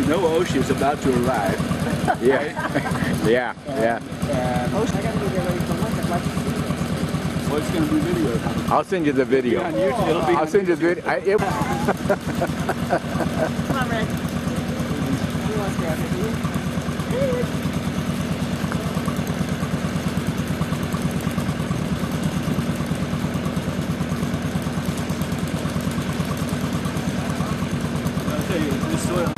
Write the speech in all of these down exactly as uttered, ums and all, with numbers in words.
know Oshi is about to arrive. Yeah. yeah, And, yeah. And Osh, I gotta be there ready for lunch. I'd like to see this. well, it's going to be video. I'll send you the video. On YouTube. It'll be I'll on send you the video. I, it, Come on, Red. He wants to grab it. Hey, Red. I'll tell you, this soil.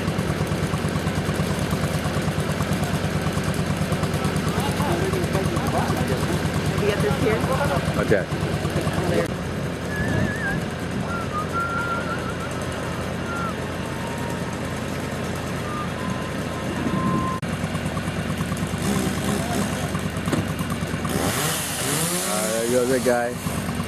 Maybe get this here. okay. There. Uh, there goes that guy.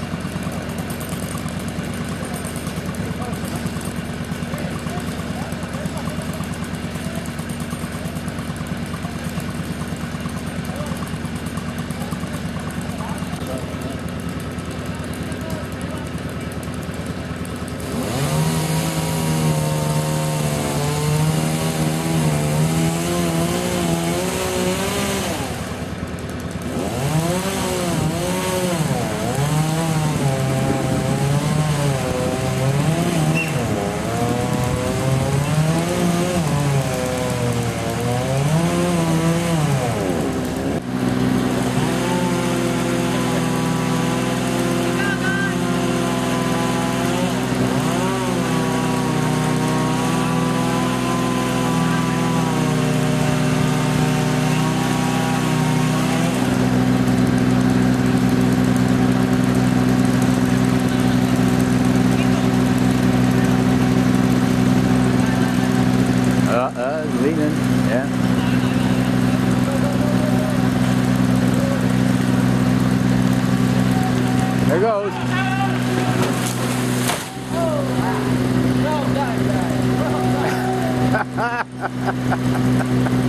Uh, uh, leaning, yeah. There goes. Well done, guys. Well done.